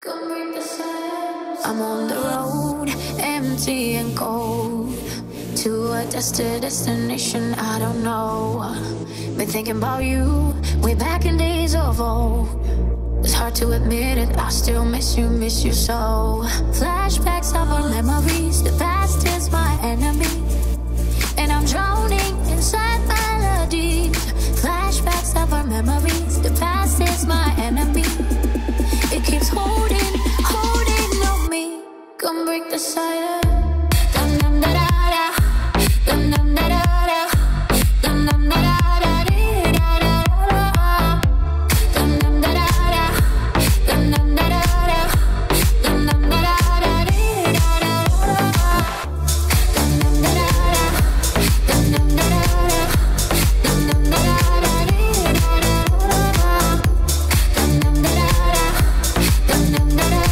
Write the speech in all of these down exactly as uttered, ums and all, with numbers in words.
I'm on the road, empty and cold, to a destined destination I don't know. Been thinking about you, way back in days of old. It's hard to admit it, I still miss you, miss you so. Flashbacks of our memories, the past is my enemy, and I'm drowning inside melodies. Flashbacks of our memories, the past is my enemy. It keeps holding, holding on me. Come break the silence. Dum dum da da da, dum dum da da da, dum dum da da da dee da da da, dum dum da da da, dum dum da da da, dum dum da da da dee da da da, dum dum da da da, dum dum da da da, dum dum da da da dee da da da, dum dum da da da, dum dum da da da,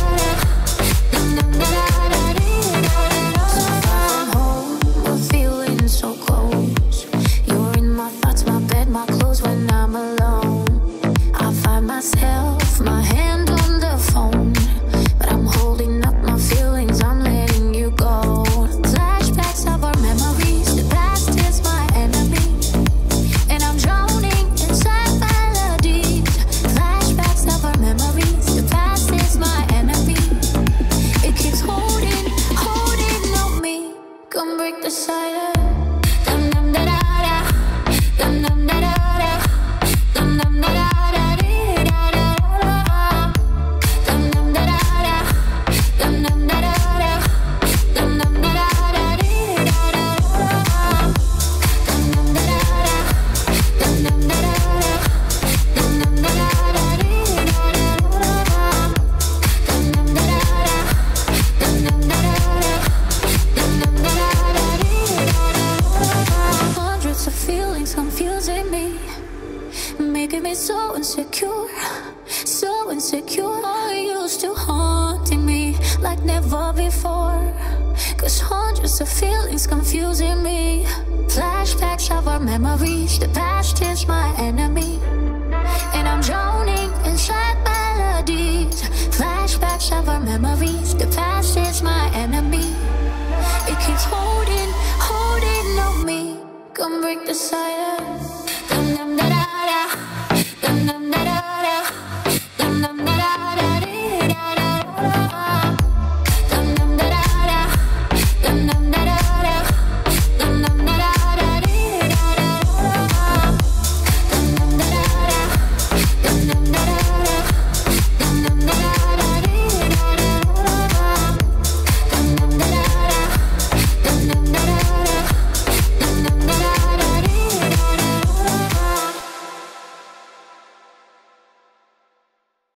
dum dum da da da dee da da da. So far from home, we're feeling so close. You're in my thoughts, my bed, my clothes when I'm alone. I find myself, my hand on the phone, but I'm holding up my feelings, I'm letting you go. Flashbacks of our memories, the past is my enemy, and I'm drowning inside melodies. Flashbacks of our memories, the past is my enemy. It keeps holding, holding on me. Come break the silence. Dum dum da da da, dum dum da da da, dum dum da da da dee da da da, dum dum da da da, dum dum da da da, dum dum da da da dee da da da, dum dum da da da, dum dum da da da, dum dum da da da dee da da da, dum dum da da da, dum dum da da da, dum dum da da da dee da da da. Hundreds of feelings confusing me, making me so insecure, so insecure. All used to haunting me like never before. Cause hundreds of feelings confusing me. Flashbacks of our memories, the past is my enemy, and I'm drowning inside melodies. Flashbacks of our memories, the past is my enemy. It keeps holding, holding on me. Come break the silence.